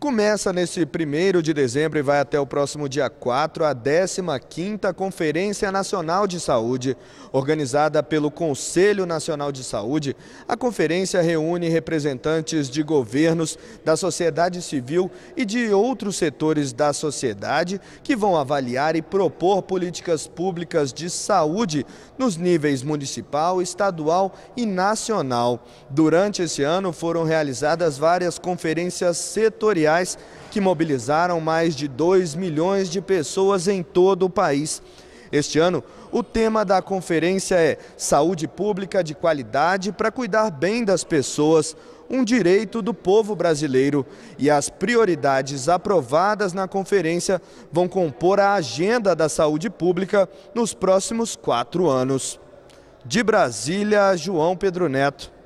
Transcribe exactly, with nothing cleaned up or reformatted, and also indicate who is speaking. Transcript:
Speaker 1: Começa nesse primeiro de dezembro e vai até o próximo dia quatro a décima quinta Conferência Nacional de Saúde. Organizada pelo Conselho Nacional de Saúde, a conferência reúne representantes de governos, da sociedade civil e de outros setores da sociedade que vão avaliar e propor políticas públicas de saúde nos níveis municipal, estadual e nacional. Durante esse ano foram realizadas várias conferências setoriais que mobilizaram mais de dois milhões de pessoas em todo o país. Este ano, o tema da conferência é Saúde Pública de Qualidade para cuidar bem das pessoas, um direito do povo brasileiro. E as prioridades aprovadas na conferência vão compor a agenda da saúde pública nos próximos quatro anos. De Brasília, João Pedro Neto.